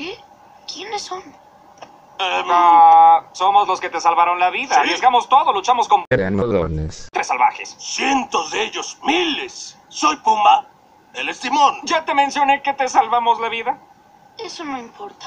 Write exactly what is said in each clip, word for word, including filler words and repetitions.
¿Qué? ¿Quiénes son? Uh, somos los que te salvaron la vida. ¿Sí? Arriesgamos todo, luchamos con... Pteranodons. Tres salvajes. Cientos de ellos, miles. Soy Pumba, él es Timón. ¿Ya te mencioné que te salvamos la vida? Eso no importa.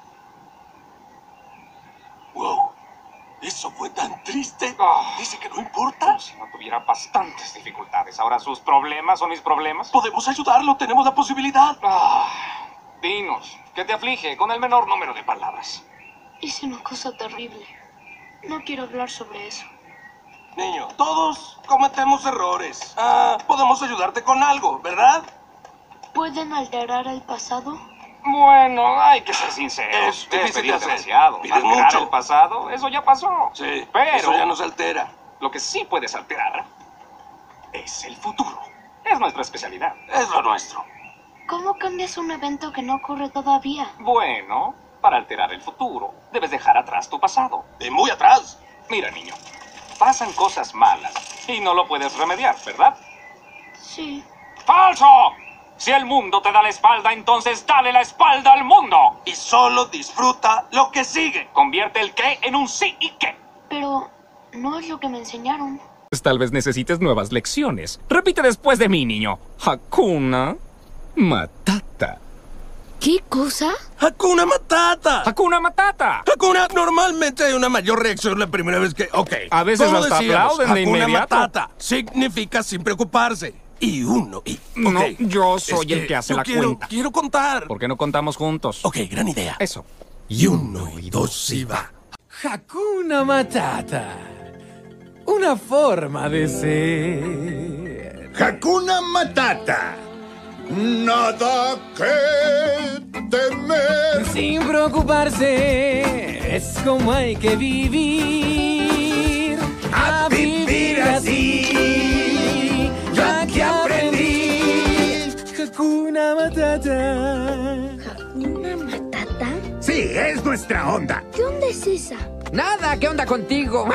Wow, eso fue tan triste. Oh. Dice que no importa. Como si no tuviera bastantes dificultades. Ahora sus problemas son mis problemas. Podemos ayudarlo, tenemos la posibilidad. Ah, dinos, ¿qué te aflige con el menor número de palabras? Hice una cosa terrible. No quiero hablar sobre eso. Niño, todos cometemos errores. Ah, podemos ayudarte con algo, ¿verdad? ¿Pueden alterar el pasado? Bueno, hay que ser sinceros. Es difícil pedir de hacer. demasiado. Pides Alterar mucho. el pasado, eso ya pasó. Sí, pero eso ya nos altera. Lo que sí puedes alterar es el futuro. Es nuestra especialidad. Es lo nuestro. ¿Cómo cambias un evento que no ocurre todavía? Bueno, para alterar el futuro, debes dejar atrás tu pasado. Y muy atrás. Mira, niño, pasan cosas malas y no lo puedes remediar, ¿verdad? Sí. ¡Falso! Si el mundo te da la espalda, entonces dale la espalda al mundo. Y solo disfruta lo que sigue. Convierte el qué en un sí y qué. Pero no es lo que me enseñaron. Tal vez necesites nuevas lecciones. Repite después de mí, niño. Hakuna Matata. ¿Qué cosa? ¡Hakuna Matata! ¡Hakuna Matata! Hakuna, normalmente hay una mayor reacción la primera vez que... Ok. A veces como hasta decíamos, aplauden de Hakuna inmediato. Matata significa sin preocuparse. Y uno, y... No, ok. yo soy Es el que hace yo la quiero, cuenta. quiero contar. ¿Por qué no contamos juntos? Ok, gran idea. Eso. Y uno, y dos, y va. Hakuna Matata. Una forma de ser. Hakuna Matata. Nada que temer. Sin preocuparse, es como hay que vivir. A vivir así. Ya que aprendí. Hakuna Matata. ¿Hakuna Matata? Sí, es nuestra onda. ¿Qué onda es esa? Nada, ¿qué onda contigo?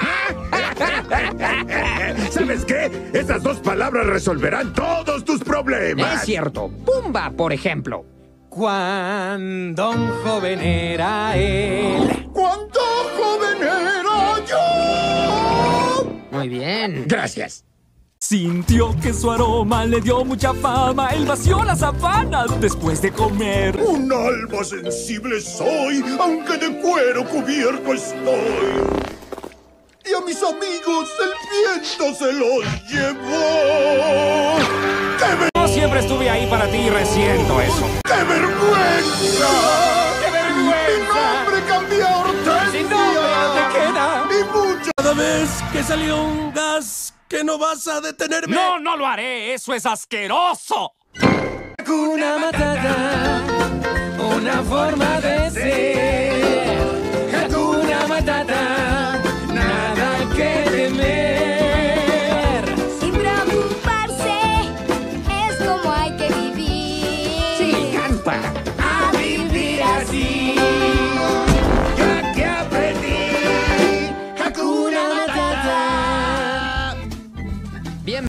¿Sabes qué? Esas dos palabras resolverán todos tus problemas. Es cierto. Pumba, por ejemplo. Cuando un joven era él. ¿Cuánto joven era yo? Muy bien. Gracias. Sintió que su aroma le dio mucha fama. Él vació las sabanas después de comer. Un alma sensible soy, aunque de cuero cubierto estoy. Y a mis amigos el viento se los llevó. ¡Qué, ver Yo siempre estuve ahí para ti y resiento eso. ¡Qué vergüenza! ¡Qué vergüenza! Mi nombre cambió a Hortensia. Sin nombre te queda. Y mucho. Cada vez que salió un gas, que no vas a detenerme. No, no lo haré. Eso es asqueroso. Hakuna Matata. Una forma de ser. Hakuna Matata. Nada que temer. Sin preocuparse, es como hay que vivir. Sí, canta. A vivir así. Ya que aprendí. Hakuna Matata. Bien.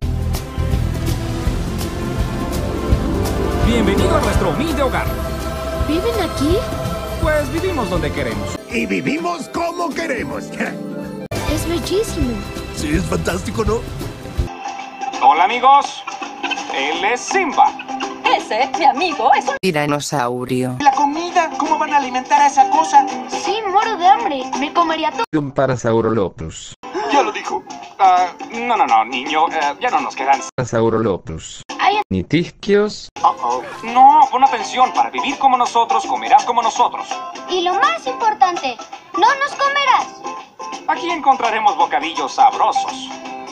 Bienvenido a nuestro humilde hogar. ¿Viven aquí? Pues vivimos donde queremos. Y vivimos como queremos. Es bellísimo. Sí, es fantástico, ¿no? Hola, amigos. Él es Simba. Ese, mi amigo, es un... Tiranosaurio. La comida, ¿cómo van a alimentar a esa cosa? Sí, muero de hambre. Me comería todo. Un Parasaurolophus. Ya lo dijo. Ah, no, no, no, niño. eh, ya no nos quedan... Parasaurolophus. Hay Nitisquios. Uh-oh. No, pon atención. Para vivir como nosotros, comerás como nosotros. Y lo más importante, no nos comerás. Aquí encontraremos bocadillos sabrosos.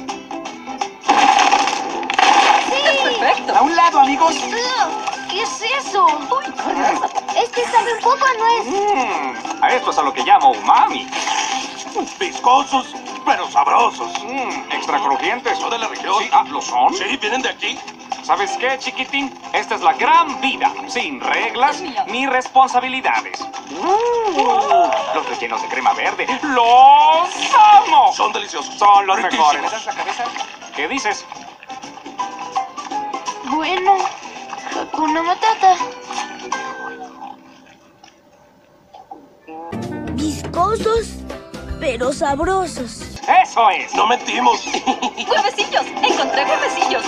perfecto. A un lado, amigos. Ugh, ¿qué es eso? Este sabe un poco a nuez. Mmm, a esto es a lo que llamo umami. Viscosos, pero sabrosos. Mmm, extra crujientes. ¿Son de la región? Sí, ah, ¿lo son? Sí, vienen de aquí. ¿Sabes qué, chiquitín? Esta es la gran vida, sin reglas ni responsabilidades. Uh, los rellenos de crema verde, ¡los amo! Son deliciosos. Son los Riquísimos. mejores. ¿Me das la cabeza? ¿Qué dices? Bueno, Hakuna Matata. viscosos, pero sabrosos. ¡Eso es! ¡No mentimos! ¡Huevecillos! ¡Encontré huevecillos!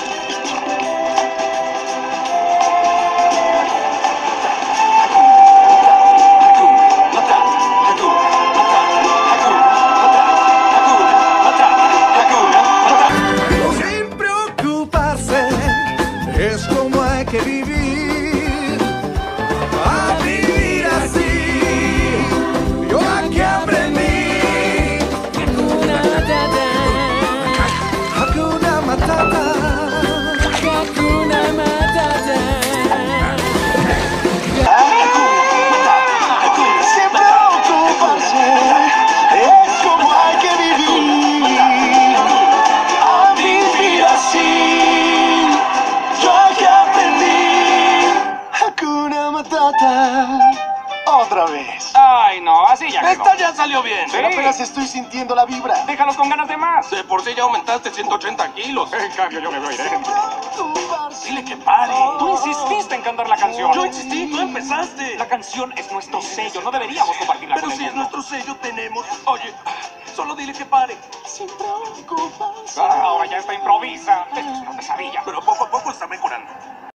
Sin preocuparse, es como hay que vivir. A vivir así, yo aquí aprendí. Hakuna Matata, Hakuna Matata, Hakuna Matata. Sin preocuparse, es como hay que vivir. A vivir así, yo aquí aprendí. Hakuna Matata. Otra vez. Ay, no, así ya quedó. Esta ya salió bien. Sí. Pero apenas estoy sintiendo la vibra. Déjalos con ganas de más. De por sí ya aumentaste ciento ochenta kilos. En cambio, yo me voy a ir. Dile que pare. Tú insististe en cantar la canción. Yo insistí, tú empezaste. La canción es nuestro sello, no deberíamos compartirla Pero con el si es mundo. nuestro sello, tenemos... Oye, solo dile que pare. Sin preocuparse. Ah, ahora ya está improvisa. Esto es una pesadilla. Pero poco a poco está mejorando.